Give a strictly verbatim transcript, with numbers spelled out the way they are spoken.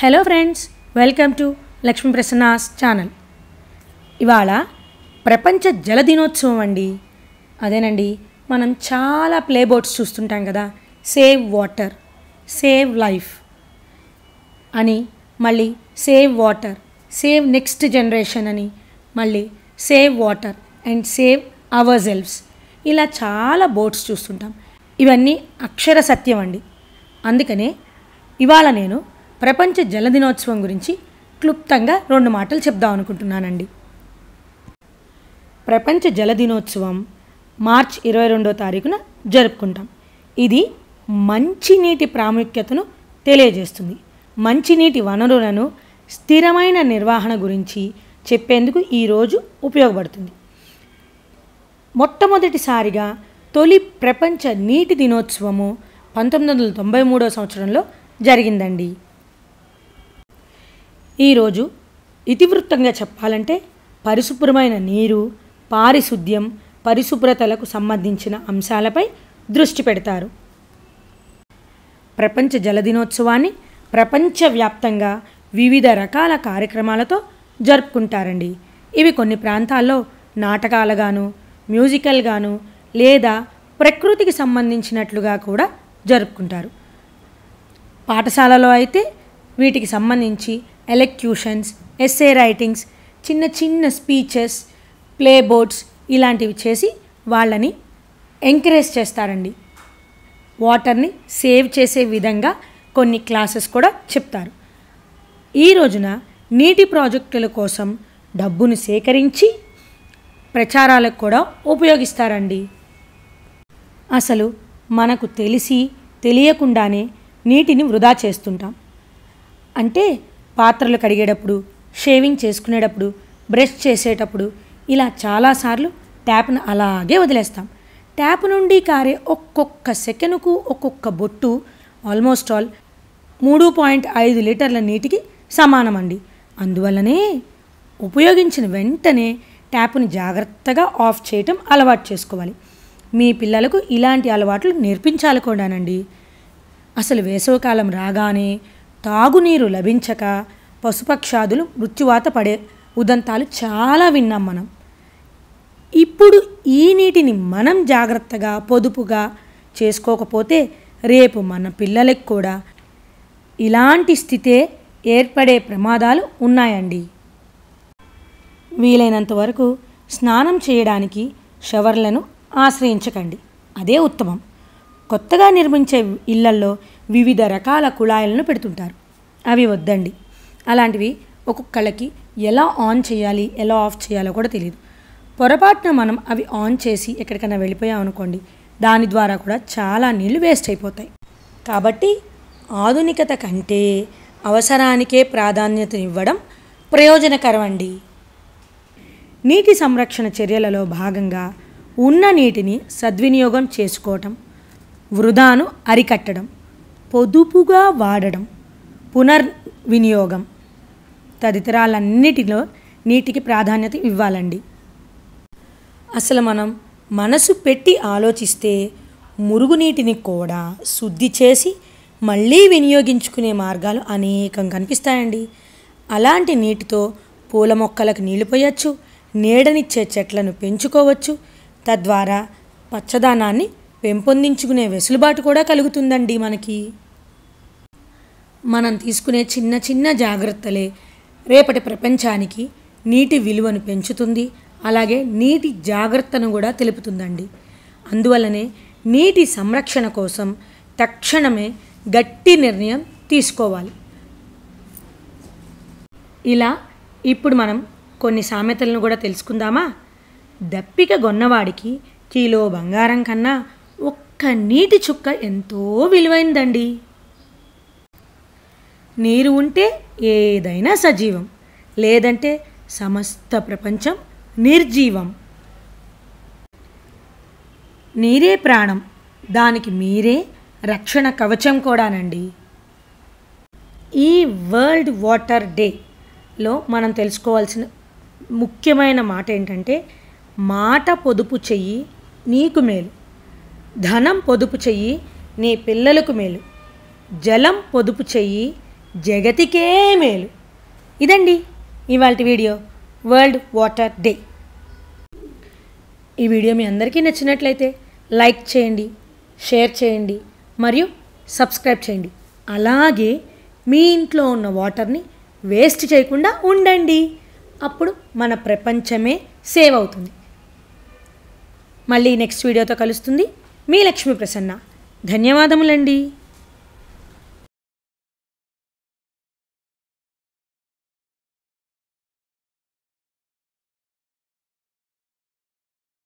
Hello friends, welcome to Lakshmi Prasanna's channel. ఇవాళ ప్రపంచ జల దినోత్సవం అండి. అదేనండి, మనం చాలా ప్లే బోర్డ్స్ చూస్తుంటాం కదా, సేవ్ వాటర్, సేవ్ లైఫ్ అని, మళ్ళీ save water, save next generation అని, మళ్ళీ save water and save ourselves, ఇలా చాలా బోర్డ్స్ చూస్తుంటాం. ఇవన్నీ అక్షర సత్యం అండి. అందుకనే ఇవాళ నేను ప్రపంచ జల దినోత్సవం గురించి క్లుప్తంగా రెండు మాటలు చెప్దాం అనుకుంటున్నానండి. ప్రపంచ జల దినోత్సవం మార్చ్ ఇరవై రెండో తారీఖున జరుపుకుంటాం. ఇది మంచినీటి ప్రాముఖ్యతను తెలియజేస్తుంది. మంచినీటి వనరులను స్థిరమైన నిర్వహణ గురించి చెప్పేందుకు ఈరోజు ఉపయోగపడుతుంది. మొట్టమొదటిసారిగా తొలి ప్రపంచ నీటి దినోత్సవము పంతొమ్మిది వందల తొంభై మూడో సంవత్సరంలో జరిగిందండి. ఈరోజు ఇతివృత్తంగా చెప్పాలంటే పరిశుభ్రమైన నీరు, పారిశుద్ధ్యం, పరిశుభ్రతలకు సంబంధించిన అంశాలపై దృష్టి పెడతారు. ప్రపంచ జల దినోత్సవాన్ని ప్రపంచవ్యాప్తంగా వివిధ రకాల కార్యక్రమాలతో జరుపుకుంటారండి. ఇవి కొన్ని ప్రాంతాల్లో నాటకాలుగాను, మ్యూజికల్గాను లేదా ప్రకృతికి సంబంధించినట్లుగా కూడా జరుపుకుంటారు. పాఠశాలలో అయితే వీటికి సంబంధించి ఎలక్యూషన్స్, ఎస్సే రైటింగ్స్, చిన్న చిన్న స్పీచెస్, ప్లే బోర్డ్స్ ఇలాంటివి చేసి వాళ్ళని ఎంకరేజ్ చేస్తారండి. వాటర్ని సేవ్ చేసే విధంగా కొన్ని క్లాసెస్ కూడా చెప్తారు. ఈ రోజున నీటి ప్రాజెక్టుల కోసం డబ్బును సేకరించి ప్రచారాలకు కూడా ఉపయోగిస్తారండి. అసలు మనకు తెలిసి తెలియకుండానే నీటిని వృధా చేస్తుంటాం. అంటే పాత్రలు కడిగేటప్పుడు, షేవింగ్ చేసుకునేటప్పుడు, బ్రష్ చేసేటప్పుడు ఇలా చాలాసార్లు ట్యాప్ను అలాగే వదిలేస్తాం. ట్యాప్ నుండి కారే ఒక్కొక్క సెకనుకు ఒక్కొక్క బొట్టు ఆల్మోస్ట్ ఆల్ మూడు పాయింట్ ఐదు లీటర్ల నీటికి సమానమండి. అందువల్లనే ఉపయోగించిన వెంటనే ట్యాప్ని జాగ్రత్తగా ఆఫ్ చేయటం అలవాటు చేసుకోవాలి. మీ పిల్లలకు ఇలాంటి అలవాట్లు నేర్పించాలి కూడానండి. అసలు వేసవికాలం రాగానే తాగునీరు లభించక పశుపక్షాదులు మృత్యువాత పడే ఉదంతాలు చాలా విన్నాం మనం. ఇప్పుడు ఈ నీటిని మనం జాగ్రత్తగా పొదుపుగా చేసుకోకపోతే రేపు మన పిల్లలకు కూడా ఇలాంటి స్థితే ఏర్పడే ప్రమాదాలు ఉన్నాయండి. వీలైనంత వరకు స్నానం చేయడానికి షవర్లను ఆశ్రయించకండి, అదే ఉత్తమం. కొత్తగా నిర్మించే ఇళ్లల్లో వివిధ రకాల కుళాయిలను పెడుతుంటారు, అవి వద్దండి. అలాంటివి ఒక్కొక్కళ్ళకి ఎలా ఆన్ చేయాలి, ఎలా ఆఫ్ చేయాలో కూడా తెలియదు. పొరపాటున మనం అవి ఆన్ చేసి ఎక్కడికైనా వెళ్ళిపోయాం అనుకోండి, దాని ద్వారా కూడా చాలా నీళ్లు వేస్ట్ అయిపోతాయి. కాబట్టి ఆధునికత కంటే అవసరానికే ప్రాధాన్యత ఇవ్వడం ప్రయోజనకరం అండి. నీటి సంరక్షణ చర్యలలో భాగంగా ఉన్న నీటిని సద్వినియోగం చేసుకోవటం, వృధాను అరికట్టడం, పొదుపుగా వాడడం, పునర్వినియోగం తదితరాలన్నిటిలో నీటికి ప్రాధాన్యత ఇవ్వాలండి. అసలు మనం మనసు పెట్టి ఆలోచిస్తే మురుగునీటిని కూడా శుద్ధి చేసి మళ్ళీ వినియోగించుకునే మార్గాలు అనేకం కనిపిస్తాయండి. అలాంటి నీటితో పూల మొక్కలకు నీళ్లు పోయచ్చు, నీడనిచ్చే చెట్లను పెంచుకోవచ్చు. తద్వారా పచ్చదనాన్ని పెంపొందించుకునే వెసులుబాటు కూడా కలుగుతుందండి మనకి. మనం తీసుకునే చిన్న చిన్న జాగ్రత్తలే రేపటి ప్రపంచానికి నీటి విలువను పెంచుతుంది, అలాగే నీటి జాగ్రత్తను కూడా తెలుపుతుందండి. అందువల్లనే నీటి సంరక్షణ కోసం తక్షణమే గట్టి నిర్ణయం తీసుకోవాలి. ఇలా ఇప్పుడు మనం కొన్ని సామెతలను కూడా తెలుసుకుందామా? దప్పిక గొన్నవాడికి కిలో బంగారం కన్నా ఒక్క నీటి చుక్క ఎంతో విలువైందండి. నీరు ఉంటే ఏదైనా సజీవం, లేదంటే సమస్త ప్రపంచం నిర్జీవం. నీరే ప్రాణం, దానికి మీరే రక్షణ కవచం కూడానండి. ఈ వరల్డ్ వాటర్ డేలో మనం తెలుసుకోవాల్సిన ముఖ్యమైన మాట ఏంటంటే, మాట పొదుపు చెయ్యి నీకు మేలు, ధనం పొదుపు చెయ్యి నీ పిల్లలకు మేలు, జలం పొదుపు చెయ్యి జగతికే మేలు. ఇదండి ఇవాల్టి వీడియో, వరల్డ్ వాటర్ డే. ఈ వీడియో మీ అందరికీ నచ్చినట్లయితే లైక్ చేయండి, షేర్ చేయండి మరియు సబ్స్క్రైబ్ చేయండి. అలాగే మీ ఇంట్లో ఉన్న వాటర్ని వేస్ట్ చేయకుండా ఉండండి. అప్పుడు మన ప్రపంచమే సేవ్ అవుతుంది. మళ్ళీ నెక్స్ట్ వీడియోతో కలుస్తుంది మీ లక్ష్మీ ప్రసన్న. ధన్యవాదములండి.